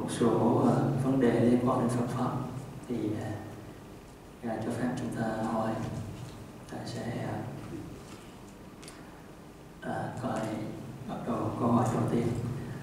một số vấn đề liên quan đến Phật pháp thì Ngài cho phép chúng ta hỏi. Ta sẽ coi bắt đầu câu hỏi đầu tiên.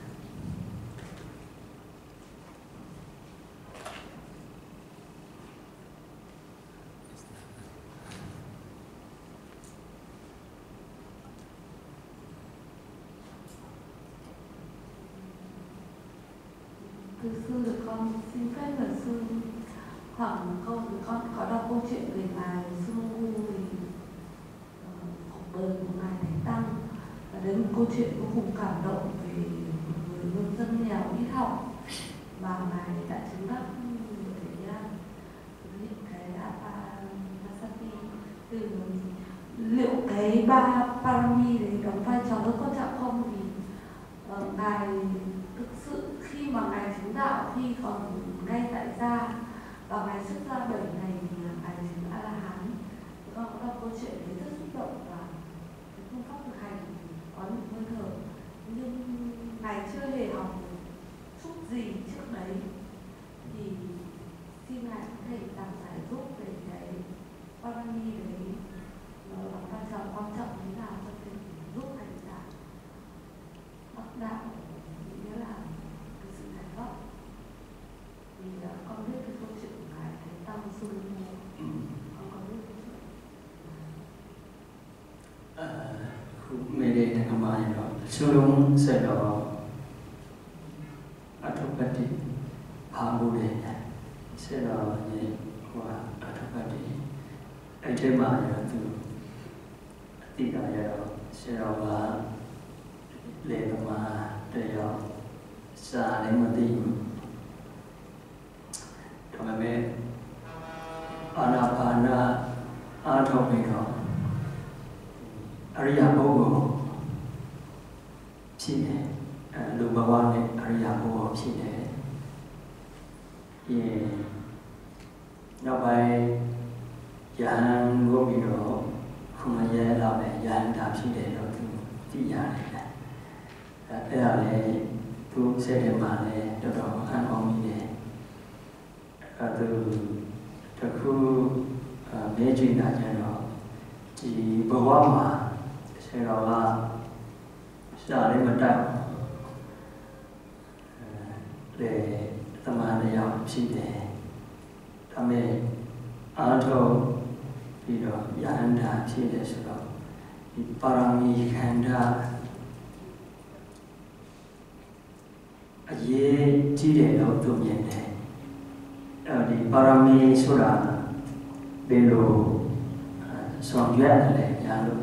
Thưa sư, con xin phép là sư hỏi một câu. Con có đọc câu chuyện về ngài Sư Ngu thì cuộc đời của ngài Thánh Tăng, và đấy một câu chuyện vô cùng cảm động về một người nông dân nghèo ít học mà ngài đã chứng đắc những cái Apasati. Từ liệu cái ba parami đấy đóng vai trò rất quan trọng không, thì ngài thực sự khi mà ngài chứng đạo khi còn ngay tại gia và ngài xuất gia 7 ngày thì ngài chứng A La Hán. Con có đọc câu chuyện đấy rất xúc động, và cái phương pháp thực hành có những hơi thở nhưng ngài chưa hề học chút gì trước đấy, thì xin ngài có thể giảng giải giúp về cái parami đấy nó đóng vai trò quan trọng như nào trong việc giúp hành giả đắc đạo, nghĩa là cái sự giải thoát. Vì con biết cái câu chuyện của ngài Thánh Tăng Sư Ngu, con có biết câu chuyện. Mê đề thằng mà đó, sư đúng sẽ đó Atopati Phamu đề sẽ đó như qua Atopati. Ấy thế mà đó từ tí cả đó sẽ đó là lệ mà để đó xa đến mà tìm trong mẹ Anapana Atopino Ariya Bogo Chine Lubawane Ariya Bogo Chine Ye Nó bay Giang Gobi đó không là dễ làm này Giang đạp xin để đó từ tí giá này. Thế là này tôi sẽ để mà này cho đó ăn ông như này. Từ thực khu mấy chuyện đã cho nó chỉ bảo quá mà sẽ đó là sẽ đến bên trong để tâm an để học xin để tâm mê ăn thâu vì đó giá ăn đã xin để sự đó thì parami khanda ye chỉ để đâu tụi nhận để đi parami sura bên lô soạn duyên này nhà luôn.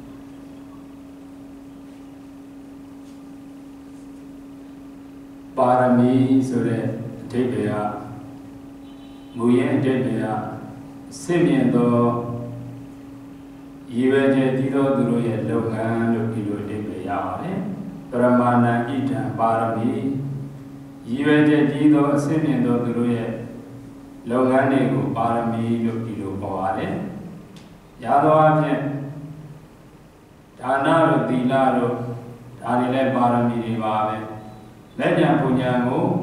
Parami sura thế về mùi thế về xem hiện đó ý về thế thì đó từ rồi lâu ngàn lúc đi rồi thế về đấy Paramana ita parami ý về thế thì đó xem hiện đó từ rồi lâu ngàn này của parami lúc đi rồi bảo đấy giá đó thì Dana rồi Tila rồi Dari lại parami đi vào đấy lấy nhà phụ nhà ngủ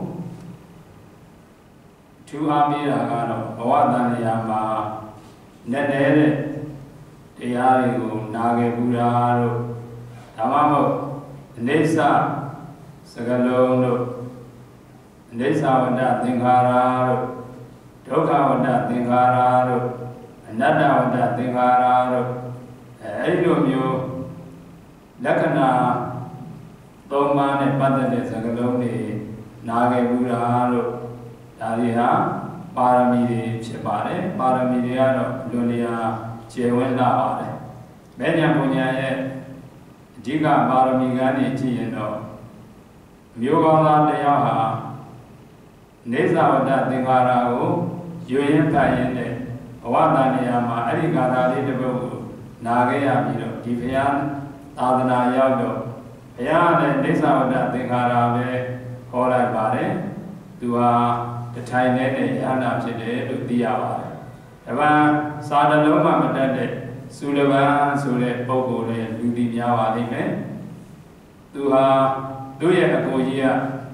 chú ami ra cả rồi bảo đàn nhà mà nét đấy thì ai cũng nage Buddha rồi Dhamma một Nesa Sagalong rồi Nesa Vada Thingara rồi Dukha Vada Thingara rồi Anatta Vada Thingara rồi ấyလိုမျိုးLakkhanaသုံးပါးနဲ့ပတ်သက်တဲ့စကားလုံးတွေနားခဲ့ဘူးလားလို့ဒါတွေဟာပါရမီတွေဖြစ်ပါတယ်ပါရမီတွေကတော့လွန်လျာကျယ်ဝန်းလာပါတယ်မဲ့ညာပုံညာရဲ့အဓိကပါရမီကနေကြည့်ရင်တော့မျိုးကောင်းသားတစ်ယောက်ဟာနေဇဝတ္တသင်္ခါရကိုရွေရင်ဖတ်ရင်တဲ့ဘဝတန်ရာမှာအဲ့ဒီဂါထာလေးတစ်ပုဒ်ကိုနားခဲ့ရပြီးတော့ဒီဘုရားသာသနာရောက်တော့ဘုရားနဲ့နေဇဝတ္တသင်္ခါရပဲဟောလိုက်ပါတယ်သူဟာတထိုင်နဲ့ရဟန္တာဖြစ်တယ်လို့သိရပါတယ်ဒါပေမဲ့စာတလုံးမှမတတ်တဲ့သုလဗံဆိုတဲ့ပုဂ္ဂိုလ်ရဲ့လူသိများပါလိမ့်မယ်သူဟာတို့ရဲ့အကိုကြီးက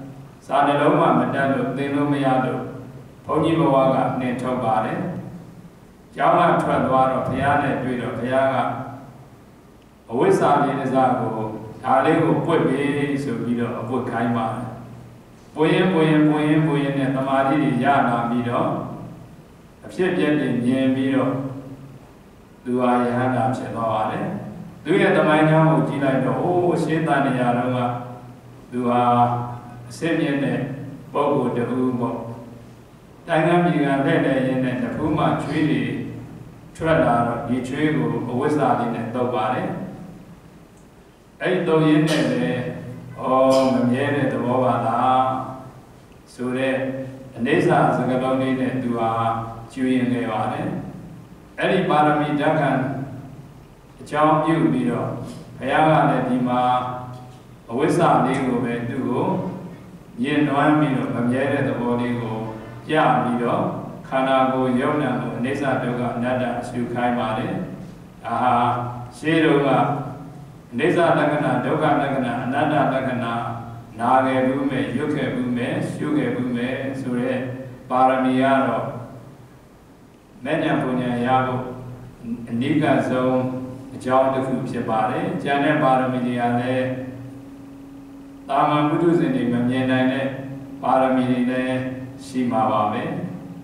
Sa ne lo ma mata lo tin lo maya lo bông ji bawa ka ne thok ba de Chao ma thoát twa ro phaya ne twi ro phaya ka awit sa ni ne sa ko da le ko pwet bi so bi do apwet khai maပွင့်နဲ့သမာဓိတွေရလာပြီးတော့အဖြစ်ပြက်တွေမြင်ပြီးတော့သူဟာယဟန္တာဖြစ်သွားပါတယ်သူရဲ့သမိုင်းကြောင်းကိုကြည့်လိုက်တော့အိုးရှင်းတန်နေရာတော့ကသူဟာအစစ်မြင့်တဲ့ပုဂ္ဂိုလ်တူပေါ့တိုင်းကပြည်ကလက်တဲ့ရင်းနဲ့တဖူးမှချွေးတွေထွက်လာတော့ဒီချွေးကိုအဝိဇ္ဇာလေးနဲ့တုပ်ပါတယ်အဲ့ဒီတုပ်ရင်းနဲ့လည်းမမြဲတဲ့သဘောပါလားဆိုတဲ့အနေစာစကားလုံးလေးနဲ့သူဟာကျွေးရင်ခဲ့ပါတယ်အဲ့ဒီပါရမီဓက္ခံအကြောင်းပြုပြီးတော့ဘုရားကလည်းဒီမှာအဝိဇ္ဇာလေးကိုပဲသူ့ကိုညှဉ်းနှွမ်းပြီးတော့မမြဲတဲ့သဘောလေးကိုပြပြီးတော့ခန္ဓာကိုယ်ယုံနာကိုအနေစာဒုက္ခအနတ္တအရှုခိုင်းပါတယ်ဒါဟာရှင်းတော့ကအနေစာလက္ခဏာဒုက္ခလက္ခဏာအနတ္တလက္ခဏာနာခဲ့ဘူးမဲ့ရွတ်ခဲ့ဘူးမဲ့ရှုခဲ့ဘူးမဲ့ဆိုရဲပါရမီကတော့မဲ့ညာပုံညာရဖို့အနိကဆုံးအကြောင်းတစ်ခုဖြစ်ပါတယ်။ကျန်တဲ့ပါရမီတွေကလည်းတာမန်ပုထုဇဉ်တွေမမြင်နိုင်တဲ့ပါရမီတွေလည်းရှိမှာပါပဲ။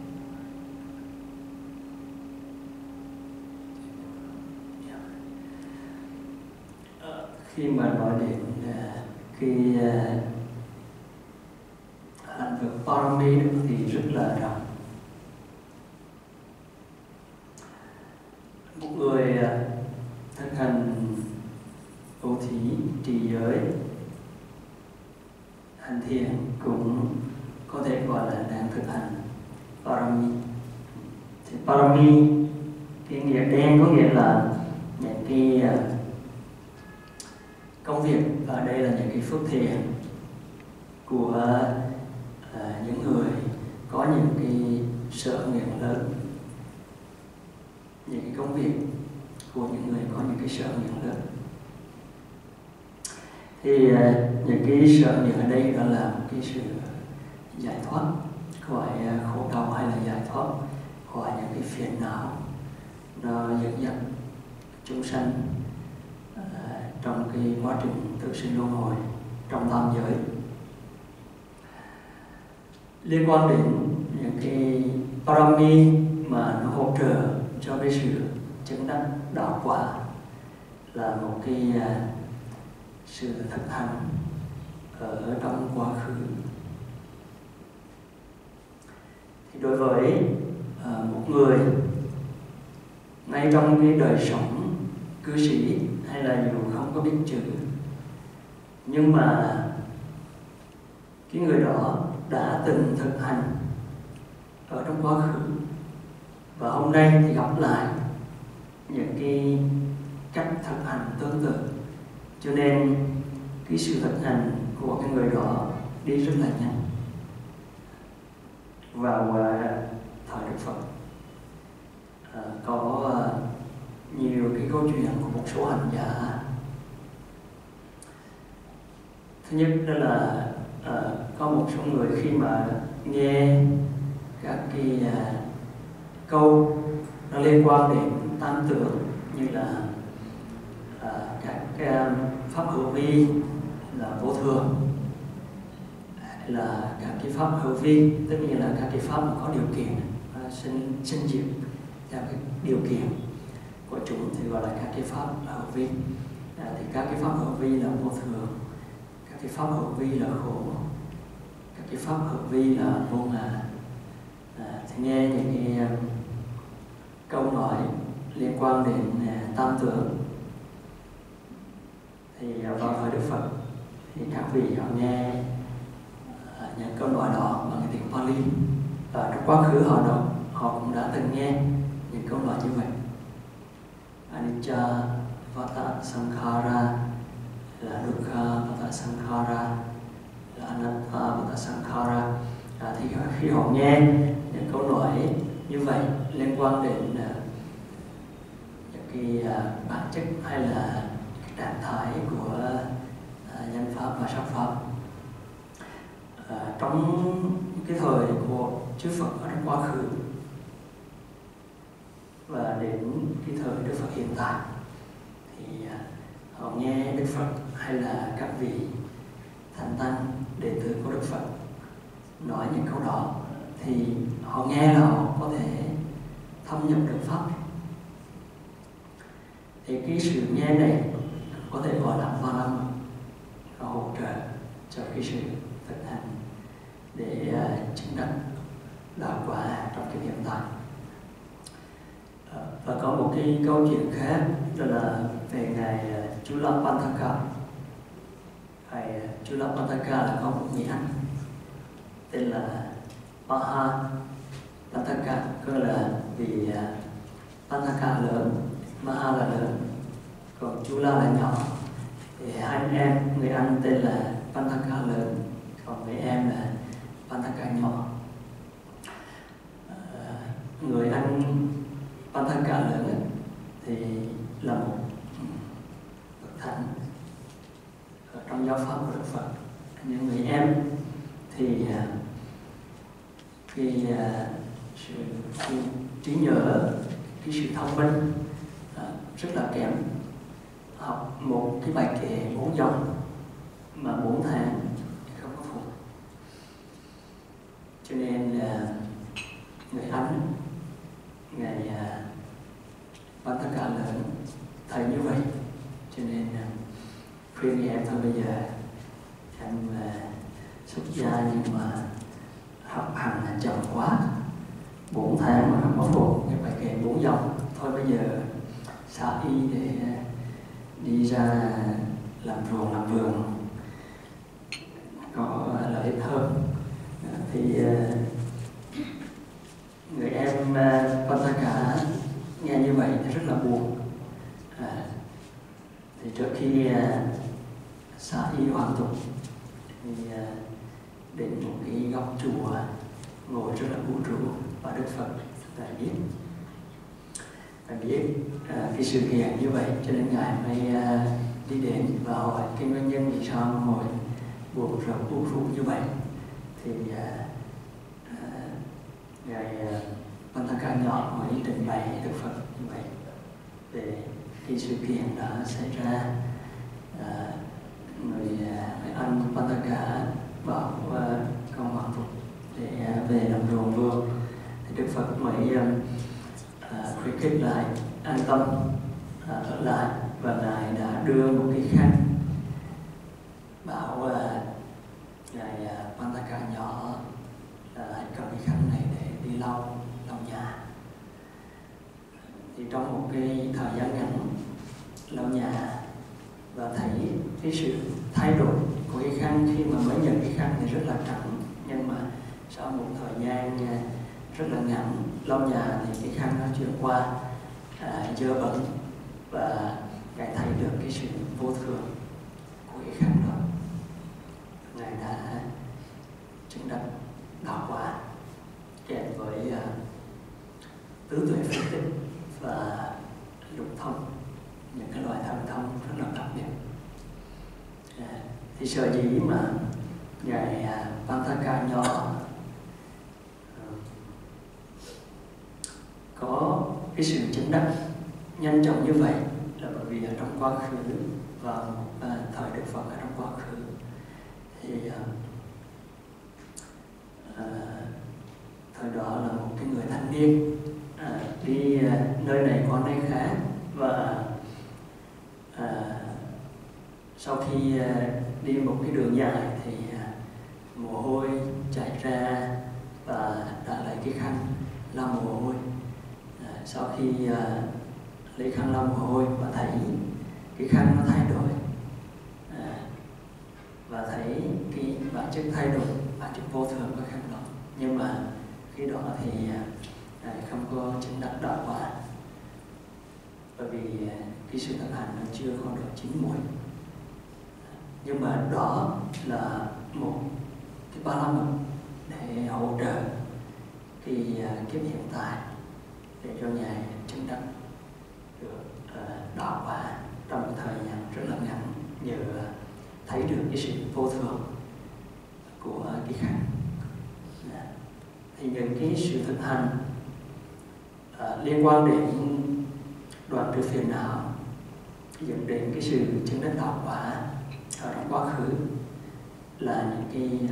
Khi mà nói đến cái hạnh phúc Parami thì rất là rộng. Một người thực hành bố thí, trì giới, hành thiền cũng có thể gọi là đang thực hành Parami. Thì Parami cái nghĩa đen có nghĩa là những cái công việc ở đây là những cái phước thiện của những người có những cái sở nguyện lớn, những cái công việc của những người có những cái sở nguyện lớn. Thì những cái sở nguyện ở đây đó là một cái sự giải thoát khỏi khổ đau hay là giải thoát khỏi những cái phiền não nó dẫn dắt chúng sanh trong cái quá trình tự sinh luân hồi trong tam giới. Liên quan đến những cái parami mà nó hỗ trợ cho cái sự chứng đắc đạo quả là một cái sự thực hành ở trong quá khứ. Thì đối với một người ngay trong cái đời sống cư sĩ hay là dù không có biết chữ, nhưng mà cái người đó đã từng thực hành ở trong quá khứ và hôm nay thì gặp lại những cái cách thực hành tương tự, cho nên cái sự thực hành của cái người đó đi rất là nhanh. Vào thời Đức Phật có nhiều cái câu chuyện của một số hành giả. Thứ nhất đó là có một số người khi mà nghe các cái câu nó liên quan đến tam tưởng như là các pháp hữu vi là vô thường, hay là các cái pháp hữu vi tất nhiên là các cái pháp mà có điều kiện sinh diệt theo cái điều kiện của chúng thì gọi là các cái pháp hữu vi. Thì các cái pháp hữu vi là vô thường, các cái pháp hữu vi là khổ, các cái pháp hữu vi là vô ngã. Thì nghe những cái câu nói liên quan đến tam tưởng thì vào thời Đức Phật thì các vị họ nghe những câu nói đó bằng cái tiếng Pali. Trong quá khứ họ cũng đã từng nghe những câu nói như vậy. Anicca vata sankhara là dukkha vata sankhara là anatta vata sankhara. Thì khi họ nghe những câu nói như vậy liên quan đến những cái bản chất hay là cái trạng thái của nhân pháp và sắc pháp, trong cái thời của chư Phật ở trong quá khứ và đến cái thời Đức Phật hiện tại, thì họ nghe Đức Phật hay là các vị thánh tăng đệ tử của Đức Phật nói những câu đó, thì họ nghe là họ có thể thâm nhập được pháp. Thì cái sự nghe này có thể gọi là ba la mật, hỗ trợ cho cái sự thực hành để chứng đắc đạo quả trong cái hiện tại. Và có một cái câu chuyện khác, đó là về ngài Chulapantaka. Ngài Chulapantaka là có một người anh tên là Mahapantaka, tức là vì Pantaka lớn, Maha là lớn, còn Chula là nhỏ. Thì hai anh em, người anh tên là Pantaka lớn, còn người em là Pantaka nhỏ. Người anh Pantaka lớn thì là một bậc thánh ở trong giáo pháp của Đức Phật. Nhưng người em thì cái trí nhớ, cái sự thông minh rất là kém. Học một cái bài kệ 4 dòng mà 4 tháng không có phục. Cho nên người anh, ngài Pantaka lớn thấy như vậy, cho nên khuyên người em thôi, bây giờ em xuất gia nhưng mà học hành là chậm quá, 4 tháng mà không có phục cái bài kệ 4 dòng, thôi bây giờ xả y để đi ra làm ruộng làm vườn có lợi ích hơn. Thì người em Pantaka nghe như vậy thì rất là buồn. Thì trước khi xả y hoàn tục thì đến một cái góc chùa ngồi rất là u rũ, và Đức Phật đã biết cái sự kiện như vậy, cho nên ngài mới đi đến và hỏi cái nguyên nhân vì sao ngồi buồn rầu u rũ như vậy. Thì ngài Pantaka nhỏ mới trình bày Đức Phật như vậy về cái sự kiện đã xảy ra. Người anh Pantaka bảo con hoàng phục để về làm ruộng vườn, thì Đức Phật mới khuyến khích lại an tâm ở lại, và ngài đã đưa một cái khăn bảo ngài Pantaka nhỏ hãy cầm cái khăn này để đi lau nhà. Thì trong một cái thời gian ngắn lau nhà và thấy cái sự thay đổi của cái khăn, khi mà mới nhận cái khăn thì rất là trắng, nhưng mà sau một thời gian rất là ngắn lau nhà thì cái khăn nó chuyển qua dơ bẩn, và ngài thấy được cái sự vô thường của cái khăn đó. Ngài đã chứng đắc đạo quả kèm với tứ tuệ phân tích và lục thông, những cái loại thần thông rất là đặc biệt. Thì sở dĩ mà ngài Pantaka nhỏ có cái sự chứng đắc nhanh chóng như vậy là bởi vì ở trong quá khứ, vào một thời Đức Phật ở trong quá khứ thì thời đó là một cái người thanh niên đi nơi này qua nơi khác, và sau khi đi một cái đường dài thì mồ hôi chảy ra và đã lấy cái khăn lau mồ hôi. Sau khi lấy khăn lau mồ hôi và thấy cái khăn nó thay đổi, và thấy cái bản chất thay đổi, bản chất vô thường của khăn đó, nhưng mà khi đó thì không có chứng đắc đạo quả, bởi vì cái sự thực hành nó chưa có được chín muồi. Nhưng mà đó là một cái ba la mật để hỗ trợ cái kiếp hiện tại, để cho ngài chứng đắc được đạo quả trong một thời gian rất là ngắn, nhờ thấy được cái sự vô thường của cái thì những cái sự thực hành liên quan đến đoạn trừ phiền não dẫn đến cái sự chứng đắc đạo quả ở trong quá khứ là những cái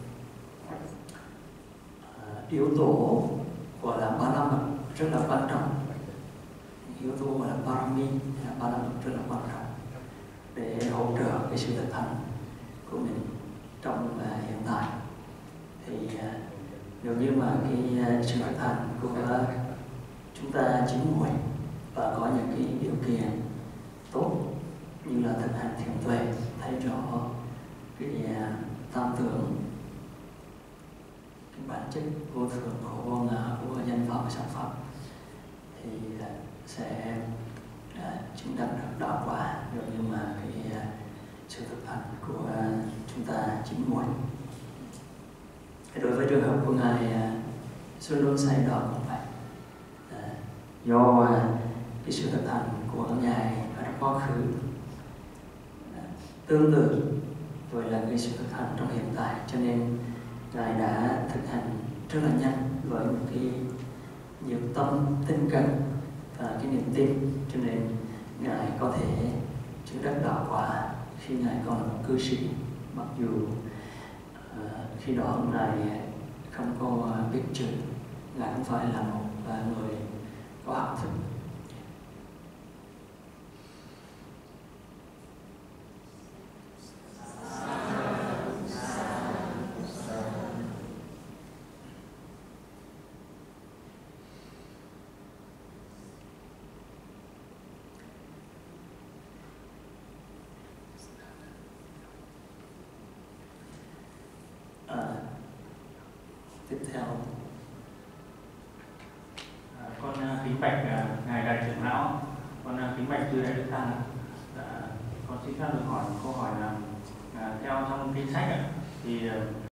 yếu tố gọi là ba la mật rất là quan trọng, yếu tố gọi là parami là ba la mật rất là quan trọng để hỗ trợ cái sự thực hành của mình trong hiện tại. Thì nếu như mà cái sự thực hành của chúng ta chín muồi và có những cái điều kiện tốt như là thực hành thiền tuệ, thấy rõ cái tam tưởng, cái bản chất vô thường của vô ngã của danh pháp và sắc pháp, thì sẽ chứng đắc được đạo quả nếu như mà cái sự thực hành của chúng ta chín muồi. Đối với trường hợp của ngài Xuân Luân Sai Đỏ cũng vậy, do cái sự thực hành của ngài ở trong quá khứ tương tự rồi là cái sự thực hành trong hiện tại, cho nên ngài đã thực hành rất là nhanh với một cái nhiệt tâm, tinh cần và cái niềm tin, cho nên ngài có thể chứng đắc đạo quả khi ngài còn là một cư sĩ, mặc dù khi đó ngài không có biết chữ, ngài không phải là một người có học thức. Tiếp theo con kính bạch ngài đại trưởng lão, con kính bạch chư đại đức tăng. Con xin phép được hỏi một câu hỏi là theo trong kinh sách thì